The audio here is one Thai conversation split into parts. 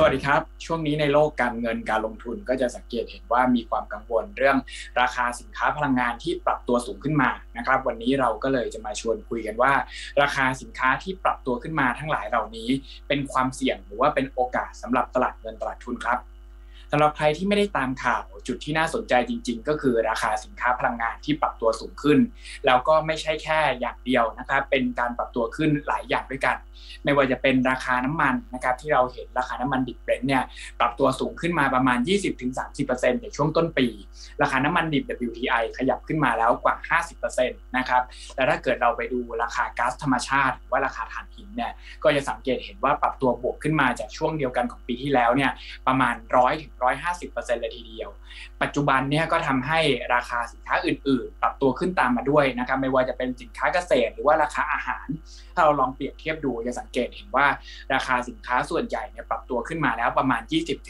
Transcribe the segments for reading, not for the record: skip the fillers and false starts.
สวัสดีครับช่วงนี้ในโลกการเงินการลงทุนก็จะสังเกตเห็นว่ามีความกังวลเรื่องราคาสินค้าพลังงานที่ปรับตัวสูงขึ้นมานะครับวันนี้เราก็เลยจะมาชวนคุยกันว่าราคาสินค้าที่ปรับตัวขึ้นมาทั้งหลายเหล่านี้เป็นความเสี่ยงหรือว่าเป็นโอกาสสำหรับตลาดเงินตลาดทุนครับสำหรับใครที่ไม่ได้ตามข่าวจุดที่น่าสนใจจริงๆก็คือราคาสินค้าพลังงานที่ปรับตัวสูงขึ้นแล้วก็ไม่ใช่แค่อย่างเดียวนะครับเป็นการปรับตัวขึ้นหลายอย่างด้วยกันไม่ว่าจะเป็นราคาน้ำมันนะครับที่เราเห็นราคาน้ำมันดิบเบรนท์เนี่ยปรับตัวสูงขึ้นมาประมาณ 20-30% ในช่วงต้นปีราคาน้ำมันดิบ WTI ขยับขึ้นมาแล้วกว่า 50% นะครับแต่ถ้าเกิดเราไปดูราคาก๊าซธรรมชาติหรือว่าราคาถ่านหินเนี่ยก็จะสังเกตเห็นว่าปรับตัวบวกขึ้นมาจากช่วงเดียวกันของปีที่แล้วเนี่ยประมาณ 100-150% เลยทีเดียวปัจจุบันเนี่ยก็ทำให้ราคาสินค้าอื่นๆปรับตัวขึ้นตามมาด้วยนะครับไม่ว่าจะเป็นสินค้าเกษตรหรือว่าราคาอาหารถ้าเราลองเปรียบเทียบดูจะสังเกตเห็นว่าราคาสินค้าส่วนใหญ่เนี่ยปรับตัวขึ้นมาแล้วประมาณ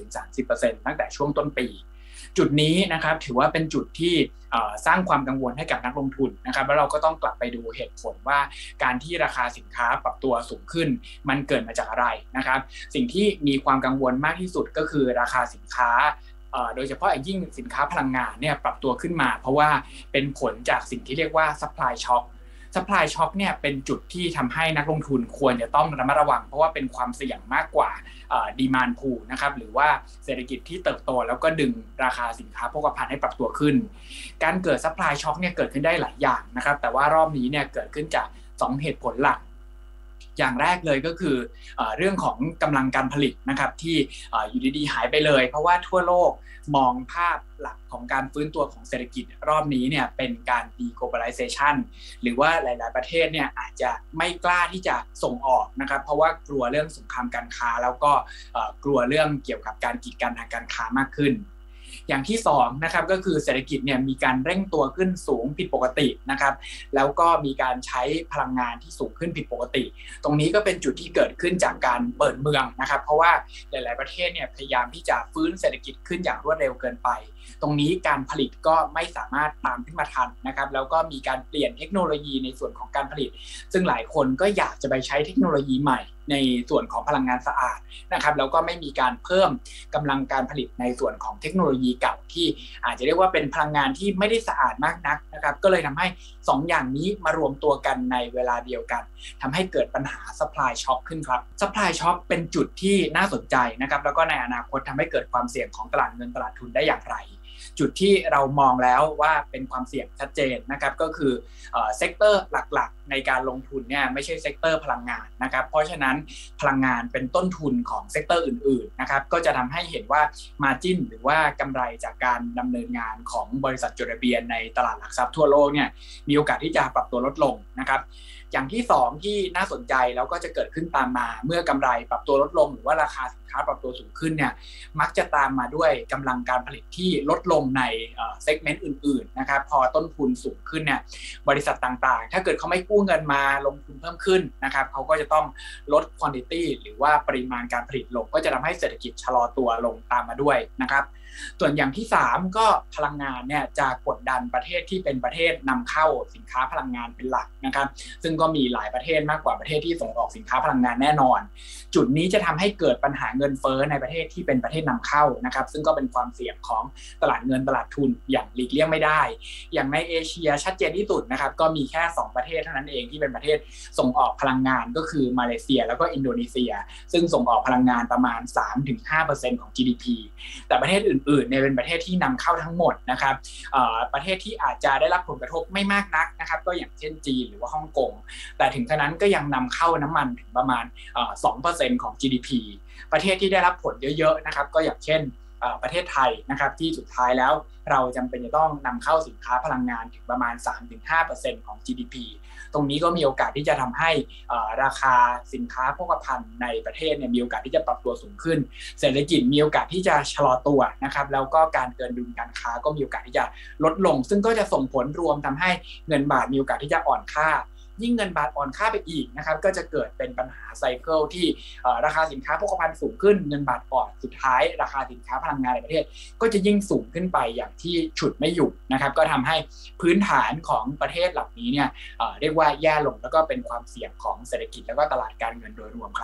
20-30% ตั้งแต่ช่วงต้นปีจุดนี้นะครับถือว่าเป็นจุดที่สร้างความกังวลให้กับนักลงทุนนะครับแล้วเราก็ต้องกลับไปดูเหตุผลว่าการที่ราคาสินค้าปรับตัวสูงขึ้นมันเกิดมาจากอะไรนะครับสิ่งที่มีความกังวลมากที่สุดก็คือราคาสินค้าโดยเฉพาะอย่างยิ่งสินค้าพลังงานเนี่ยปรับตัวขึ้นมาเพราะว่าเป็นผลจากสิ่งที่เรียกว่า supply shock supply shock เนี่ยเป็นจุดที่ทำให้นักลงทุนควรจะต้องระมัดระวังเพราะว่าเป็นความเสี่ยงมากกว่าdemand pool นะครับหรือว่าเศรษฐกิจที่เติบโตแล้วก็ดึงราคาสินค้าโภคภัณฑ์ให้ปรับตัวขึ้นการเกิด supply shock เนี่ยเกิดขึ้นได้หลายอย่างนะครับแต่ว่ารอบนี้เนี่ยเกิดขึ้นจาก2เหตุผลหลักอย่างแรกเลยก็คือเรื่องของกำลังการผลิตนะครับที่อยู่ดีๆหายไปเลยเพราะว่าทั่วโลกมองภาพหลักของการฟื้นตัวของเศรษฐกิจรอบนี้เนี่ยเป็นการ deglobalization หรือว่าหลายๆประเทศเนี่ยอาจจะไม่กล้าที่จะส่งออกนะครับเพราะว่ากลัวเรื่องสงครามการค้าแล้วก็กลัวเรื่องเกี่ยวกับการกีดกันทางการค้ามากขึ้นอย่างที่2นะครับก็คือเศรษฐกิจเนี่ยมีการเร่งตัวขึ้นสูงผิดปกตินะครับแล้วก็มีการใช้พลังงานที่สูงขึ้นผิดปกติตรงนี้ก็เป็นจุดที่เกิดขึ้นจากการเปิดเมืองนะครับเพราะว่าหลายๆประเทศเนี่ยพยายามที่จะฟื้นเศรษฐกิจขึ้นอย่างรวดเร็วเกินไปตรงนี้การผลิตก็ไม่สามารถตามขึ้นมาทันนะครับแล้วก็มีการเปลี่ยนเทคโนโลยีในส่วนของการผลิตซึ่งหลายคนก็อยากจะไปใช้เทคโนโลยีใหม่ในส่วนของพลังงานสะอาดนะครับแล้วก็ไม่มีการเพิ่มกำลังการผลิตในส่วนของเทคโนโลยีเก่าที่อาจจะเรียกว่าเป็นพลังงานที่ไม่ได้สะอาดมากนักนะครับก็เลยทำให้2อย่างนี้มารวมตัวกันในเวลาเดียวกันทำให้เกิดปัญหา supply shock ขึ้นครับ supply shock เป็นจุดที่น่าสนใจนะครับแล้วก็ในอนาคตทำให้เกิดความเสี่ยงของตลาดเงินตลาดทุนได้อย่างไรจุดที่เรามองแล้วว่าเป็นความเสี่ยงชัดเจนนะครับก็คือเซกเตอร์หลักๆในการลงทุนเนี่ยไม่ใช่เซกเตอร์พลังงานนะครับเพราะฉะนั้นพลังงานเป็นต้นทุนของเซกเตอร์อื่นๆนะครับก็จะทำให้เห็นว่า margin หรือว่ากำไรจากการดำเนินงานของบริษัทจดทะเบียนในตลาดหลักทรัพย์ทั่วโลกเนี่ยมีโอกาสที่จะปรับตัวลดลงนะครับอย่างที่2ที่น่าสนใจแล้วก็จะเกิดขึ้นตามมาเมื่อกำไรปรับตัวลดลงหรือว่าราคาสินค้าปรับตัวสูงขึ้นเนี่ยมักจะตามมาด้วยกำลังการผลิตที่ลดลงในเซกเมนต์อื่นๆนะครับพอต้นทุนสูงขึ้นเนี่ยบริษัทต่างๆถ้าเกิดเขาไม่กู้เงินมาลงทุนเพิ่มขึ้นนะครับเขาก็จะต้องลด quantity หรือว่าปริมาณการผลิตลงก็จะทำให้เศรษฐกิจชะลอตัวลงตามมาด้วยนะครับส่วนอย่างที่3ก็พลังงานเนี่ยจะกดดันประเทศที่เป็นประเทศนำเข้าสินค้าพลังงานเป็นหลักนะครับซึ่งก็มีหลายประเทศมากกว่าประเทศที่ส่งออกสินค้าพลังงานแน่นอนจุดนี้จะทำให้เกิดปัญหาเงินเฟ้อในประเทศที่เป็นประเทศนำเข้านะครับซึ่งก็เป็นความเสี่ยงของตลาดเงินตลาดทุนอย่างหลีกเลี่ยงไม่ได้อย่างในเอเชียชัดเจนที่สุดนะครับก็มีแค่2ประเทศเท่านั้นเองที่เป็นประเทศส่งออกพลังงานก็คือมาเลเซียแล้วก็อินโดนีเซียซึ่งส่งออกพลังงานประมาณ 3-5% ของ GDP แต่ประเทศอื่นๆเนี่ยเป็นประเทศที่นำเข้าทั้งหมดนะครับประเทศที่อาจจะได้รับผลกระทบไม่มากนักนะครับก็อย่างเช่นจีนหรือว่าฮ่องกงแต่ถึงขนาดนั้นก็ยังนำเข้าน้ำมันถึงประมาณ2% ของ GDP ประเทศที่ได้รับผลเยอะๆนะครับก็อย่างเช่นประเทศไทยนะครับที่สุดท้ายแล้วเราจำเป็นจะต้องนำเข้าสินค้าพลังงานถึงประมาณ 3-5% ของ GDP ตรงนี้ก็มีโอกาสที่จะทำให้ราคาสินค้าโภคภัณฑ์ในประเทศเนี่ยมีโอกาสที่จะปรับตัวสูงขึ้นเศรษฐกิจมีโอกาสที่จะชะลอตัวนะครับแล้วก็การเกินดุลการค้าก็มีโอกาสที่จะลดลงซึ่งก็จะส่งผลรวมทำให้เงินบาทมีโอกาสที่จะอ่อนค่ายิ่งเงินบาทอ่อนค่าไปอีกนะครับก็จะเกิดเป็นปัญหาไซเคิลที่ราคาสินค้าโภคภัณฑ์สูงขึ้นเงินบาทอ่อนสุดท้ายราคาสินค้าพลังงานในประเทศก็จะยิ่งสูงขึ้นไปอย่างที่ฉุดไม่อยู่นะครับก็ทำให้พื้นฐานของประเทศเหล่านี้เนี่ยเรียกว่าแย่ลงแล้วก็เป็นความเสี่ยงของเศรษฐกิจแล้วก็ตลาดการเงินโดยรวมครับ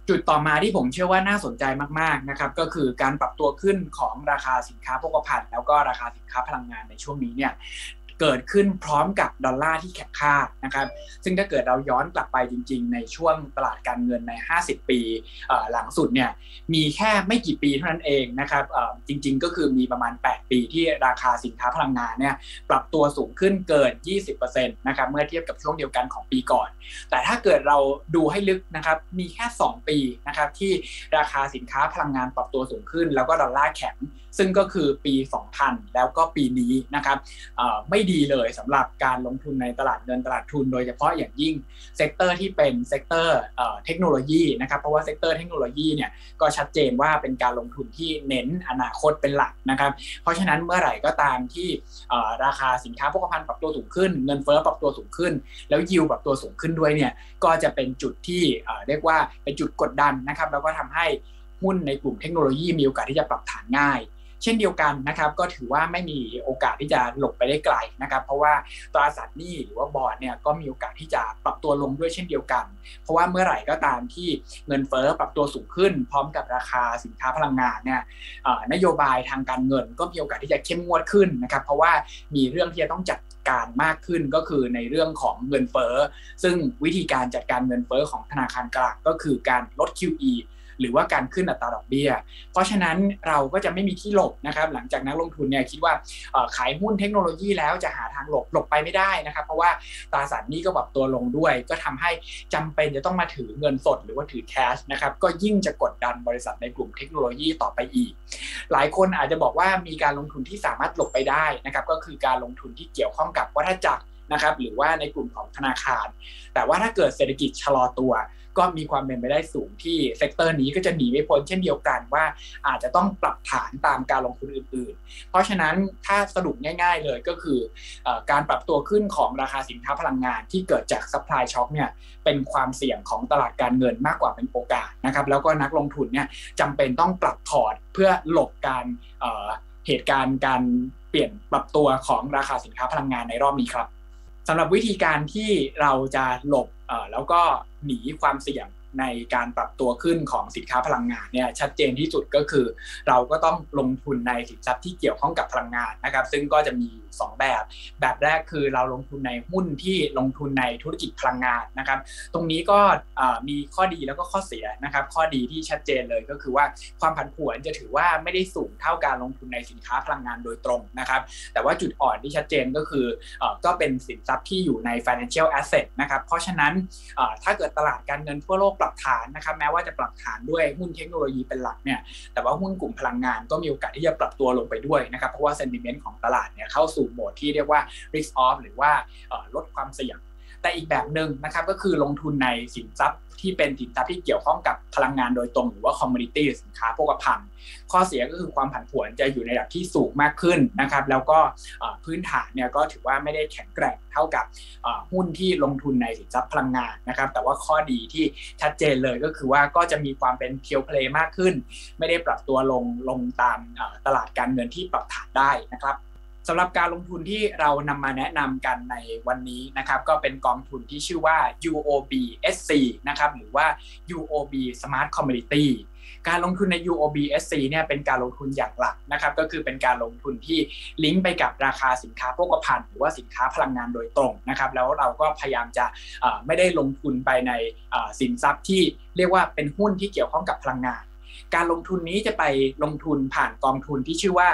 จุดต่อมาที่ผมเชื่อว่าน่าสนใจมากๆนะครับก็คือการปรับตัวขึ้นของราคาสินค้าโภคภัณฑ์แล้วก็ราคาสินค้าพลังงานในช่วงนี้เนี่ยเกิดขึ้นพร้อมกับดอลลาร์ที่แข็งค่านะครับซึ่งถ้าเกิดเราย้อนกลับไปจริงๆในช่วงตลาดการเงินใน50ปีหลังสุดเนี่ยมีแค่ไม่กี่ปีเท่านั้นเองนะครับจริงๆก็คือมีประมาณ8ปีที่ราคาสินค้าพลังงานเนี่ยปรับตัวสูงขึ้นเกิน 20% นะครับเมื่อเทียบกับช่วงเดียวกันของปีก่อนแต่ถ้าเกิดเราดูให้ลึกนะครับมีแค่2ปีนะครับที่ราคาสินค้าพลังงานปรับตัวสูงขึ้นแล้วก็ดอลลาร์แข็งซึ่งก็คือปี 2000 แล้วก็ปีนี้นะครับไม่ดีเลยสำหรับการลงทุนในตลาดเงินตลาดทุนโดยเฉพาะอย่างยิ่งเซกเตอร์ที่เป็นเซกเตอร์เทคโนโลยีนะครับเพราะว่าเซกเตอร์เทคโนโลยีเนี่ยก็ชัดเจนว่าเป็นการลงทุนที่เน้นอนาคตเป็นหลักนะครับเพราะฉะนั้นเมื่อไหร่ก็ตามที่ราคาสินค้าโภคภัณฑ์ปรับตัวสูงขึ้นเงินเฟ้อปรับตัวสูงขึ้นแล้วยิวปรับตัวสูงขึ้นด้วยเนี่ยก็จะเป็นจุดที่เรียกว่าเป็นจุดกดดันนะครับแล้วก็ทำให้หุ้นในกลุ่มเทคโนโลยีมีโอกาสที่จะปรับฐานง่ายเช่นเดียวกันนะครับก็ถือว่าไม่มีโอกาสที่จะหลบไปได้ไกลนะครับเพราะว่าตราสารหนี้หรือว่าบอนด์เนี่ยก็มีโอกาสที่จะปรับตัวลงด้วยเช่นเดียวกันเพราะว่าเมื่อไหร่ก็ตามที่เงินเฟ้อปรับตัวสูงขึ้นพร้อมกับราคาสินค้าพลังงานเนี่ยนโยบายทางการเงินก็มีโอกาสที่จะเข้มงวดขึ้นนะครับเพราะว่ามีเรื่องที่จะต้องจัดการมากขึ้นก็คือในเรื่องของเงินเฟ้อซึ่งวิธีการจัดการเงินเฟ้อของธนาคารกลางก็คือการลด QEหรือว่าการขึ้นอัตราดอกเบี้ยเพราะฉะนั้นเราก็จะไม่มีที่หลบนะครับหลังจากนักลงทุนเนี่ยคิดว่าขายหุ้นเทคโนโลยีแล้วจะหาทางหลบไปไม่ได้นะครับเพราะว่าตราสารหนี้ก็ปรับตัวลงด้วยก็ทำให้จำเป็นจะต้องมาถือเงินสดหรือว่าถือแคชนะครับก็ยิ่งจะกดดันบริษัทในกลุ่มเทคโนโลยีต่อไปอีกหลายคนอาจจะบอกว่ามีการลงทุนที่สามารถหลบไปได้นะครับก็คือการลงทุนที่เกี่ยวข้องกับวัฏจักรนะครับหรือว่าในกลุ่มของธนาคารแต่ว่าถ้าเกิดเศรษฐกิจชะลอตัวก็มีความเป็นไปได้สูงที่เซกเตอร์นี้ก็จะหนีไม่พ้นเช่นเดียวกันว่าอาจจะต้องปรับฐานตามการลงทุนอื่นๆเพราะฉะนั้นถ้าสรุปง่ายๆเลยก็คือการปรับตัวขึ้นของราคาสินค้าพลังงานที่เกิดจากซัพพลายช็อคเนี่ยเป็นความเสี่ยงของตลาดการเงินมากกว่าเป็นโอกาสนะครับแล้วก็นักลงทุนเนี่ยจำเป็นต้องปรับพอร์ตเพื่อหลบการเหตุการณ์การเปลี่ยนปรับตัวของราคาสินค้าพลังงานในรอบนี้ครับสำหรับวิธีการที่เราจะหลบแล้วก็หนีความเสี่ยงในการปรับตัวขึ้นของสินค้าพลังงานเนี่ยชัดเจนที่สุดก็คือเราก็ต้องลงทุนในสินทรัพย์ที่เกี่ยวข้องกับพลังงานนะครับซึ่งก็จะมี2แบบแรกคือเราลงทุนในหุ้นที่ลงทุนในธุรกิจพลังงานนะครับตรงนี้ก็มีข้อดีแล้วก็ข้อเสียนะครับข้อดีที่ชัดเจนเลยก็คือว่าความผันผวนจะถือว่าไม่ได้สูงเท่าการลงทุนในสินค้าพลังงานโดยตรงนะครับแต่ว่าจุดอ่อนที่ชัดเจนก็คือก็เป็นสินทรัพย์ที่อยู่ใน financial asset นะครับเพราะฉะนั้นถ้าเกิดตลาดการเงินทั่วโลกปรับฐานนะครับแม้ว่าจะปรับฐานด้วยหุ้นเทคโนโลยีเป็นหลักเนี่ยแต่ว่าหุ้นกลุ่มพลังงานก็มีโอกาสที่จะปรับตัวลงไปด้วยนะครับเพราะว่า sentiment ของตลาดเนี่ยเข้าสู่โหมดที่เรียกว่า risk off หรือว่าลดความเสี่ยงแต่อีกแบบหนึ่งนะครับก็คือลงทุนในสินทรัพย์ที่เป็นสินทรัพย์ที่เกี่ยวข้องกับพลังงานโดยตรงหรือว่า commodity สินค้าโภคภัณฑ์ข้อเสียก็คือความผันผวนจะอยู่ในระดับที่สูงมากขึ้นนะครับแล้วก็พื้นฐานเนี่ยก็ถือว่าไม่ได้แข็งแกร่งเท่ากับหุ้นที่ลงทุนในสินทรัพย์พลังงานนะครับแต่ว่าข้อดีที่ชัดเจนเลยก็คือว่าก็จะมีความเป็น pure play มากขึ้นไม่ได้ปรับตัวลงตามตลาดการเงินที่ปรับฐานได้นะครับสำหรับการลงทุนที่เรานำมาแนะนำกันในวันนี้นะครับก็เป็นกองทุนที่ชื่อว่า UOB SC นะครับหรือว่า UOB Smart Commodity การลงทุนใน UOB SC เนี่ยเป็นการลงทุนอย่างหลักนะครับก็คือเป็นการลงทุนที่ลิงก์ไปกับราคาสินค้าโภคภัณฑ์หรือว่าสินค้าพลังงานโดยตรงนะครับแล้วเราก็พยายามจะไม่ได้ลงทุนไปในสินทรัพย์ที่เรียกว่าเป็นหุ้นที่เกี่ยวข้องกับพลังงานการลงทุนนี้จะไปลงทุนผ่านกองทุนที่ชื่อว่า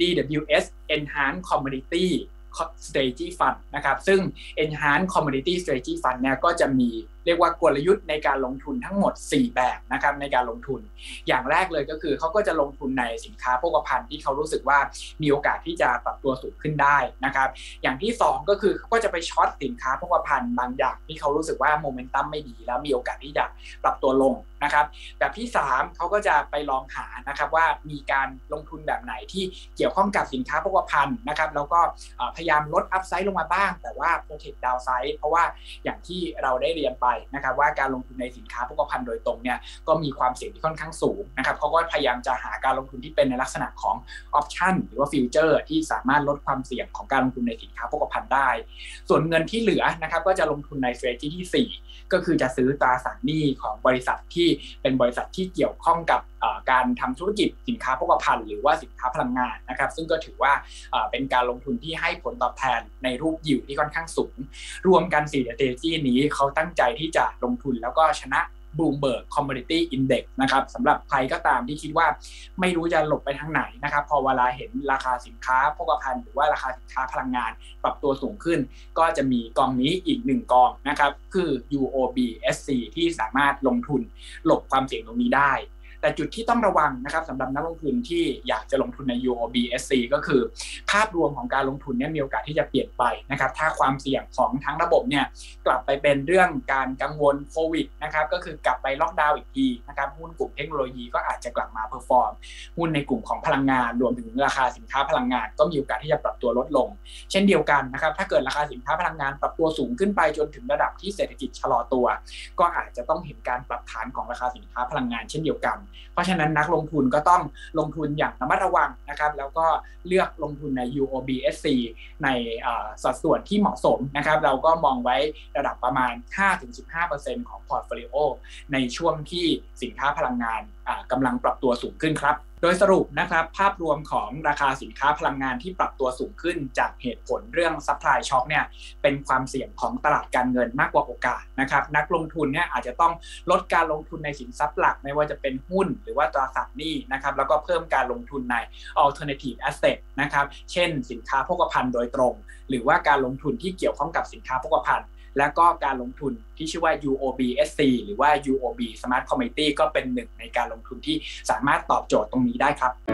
DWS Enhanced Commodity Strategy Fund นะครับซึ่ง Enhanced Commodity Strategy Fund เนี่ยก็จะมีเรียกว่ากลยุทธ์ในการลงทุนทั้งหมด4แบบนะครับในการลงทุนอย่างแรกเลยก็คือเขาก็จะลงทุนในสินค้าโภคภัณฑ์ที่เขารู้สึกว่ามีโอกาสที่จะปรับตัวสูงขึ้นได้นะครับอย่างที่2ก็คือเขาก็จะไปช็อตสินค้าโภคภัณฑ์บางอย่างที่เขารู้สึกว่าโมเมนตัมไม่ดีแล้วมีโอกาสที่จะปรับตัวลงนะครับแบบที่3เขาก็จะไปลองหานะครับว่ามีการลงทุนแบบไหนที่เกี่ยวข้องกับสินค้าโภคภัณฑ์นะครับแล้วก็พยายามลดอัพไซด์ลงมาบ้างแต่ว่า protect downside เพราะว่าอย่างที่เราได้เรียนไปนะครับว่าการลงทุนในสินค้าโภคภัณฑ์โดยตรงเนี่ยก็มีความเสี่ยงที่ค่อนข้างสูงนะครับเขาก็พยายามจะหาการลงทุนที่เป็นในลักษณะของออปชั่นหรือว่าฟิวเจอร์ที่สามารถลดความเสี่ยงของการลงทุนในสินค้าโภคภัณฑ์ได้ส่วนเงินที่เหลือนะครับก็จะลงทุนใน strategy ที่4ก็คือจะซื้อตราสารหนี้ของบริษัทที่เป็นบริษัทที่เกี่ยวข้องกับการทำธุรกิจสินค้าโภคภัณฑ์หรือว่าสินค้าพลังงานนะครับซึ่งก็ถือว่าเป็นการลงทุนที่ให้ผลตอบแทนในรูปยิวที่ค่อนข้างสูงรวมกัน4 strategy นี้เขาตั้งใจที่จะลงทุนแล้วก็ชนะBloomberg Commodity Index นะครับสำหรับใครก็ตามที่คิดว่าไม่รู้จะหลบไปทางไหนนะครับพอเวลาเห็นราคาสินค้าโภคภัณฑ์หรือว่าราคาสินค้าพลังงานปรับตัวสูงขึ้นก็จะมีกองนี้อีก1กองนะครับคือ UOB SC ที่สามารถลงทุนหลบความเสี่ยงตรงนี้ได้แต่จุดที่ต้องระวังนะครับสำหรับนักลงทุนที่อยากจะลงทุนใน UOB SC ก็คือภาพรวมของการลงทุนเนี่ยมีโอกาสที่จะเปลี่ยนไปนะครับถ้าความเสี่ยงของทั้งระบบเนี่ยกลับไปเป็นเรื่องการกังวลโควิดนะครับก็คือกลับไปล็อกดาวน์อีกทีนะครับหุ้นกลุ่มเทคโนโลยีก็อาจจะกลับมาเพอร์ฟอร์มหุ้นในกลุ่มของพลังงานรวมถึงราคาสินค้าพลังงานก็มีโอกาสที่จะปรับตัวลดลงเช่นเดียวกันนะครับถ้าเกิดราคาสินค้าพลังงานปรับตัวสูงขึ้นไปจนถึงระดับที่เศรษฐกิจชะลอตัวก็อาจจะต้องเห็นการปรับฐานของราคาสินค้าพลังงานเช่นเดียวกันเพราะฉะนั้นนักลงทุนก็ต้องลงทุนอย่างระมัดระวังนะครับแล้วก็เลือกลงทุนใน UOB SC ในสัดส่วนที่เหมาะสมนะครับเราก็มองไว้ระดับประมาณ 5-15% ของพอร์ตโฟลิโอในช่วงที่สินค้าพลังงานกำลังปรับตัวสูงขึ้นครับโดยสรุปนะครับภาพรวมของราคาสินค้าพลังงานที่ปรับตัวสูงขึ้นจากเหตุผลเรื่องซัพพลายช็อคเนี่ยเป็นความเสี่ยงของตลาดการเงินมากกว่าโอกาสนะครับนักลงทุนเนี่ยอาจจะต้องลดการลงทุนในสินทรัพย์หลักไม่ว่าจะเป็นหุ้นหรือว่าตราสารหนี้นะครับแล้วก็เพิ่มการลงทุนใน alternative asset นะครับเช่นสินค้าโภคภัณฑ์โดยตรงหรือว่าการลงทุนที่เกี่ยวข้องกับสินค้าโภคภัณฑ์และก็การลงทุนที่ชื่อว่า UOB SC หรือว่า UOB Smart Commodity ก็เป็นหนึ่งในการลงทุนที่สามารถตอบโจทย์ตรงนี้ได้ครับ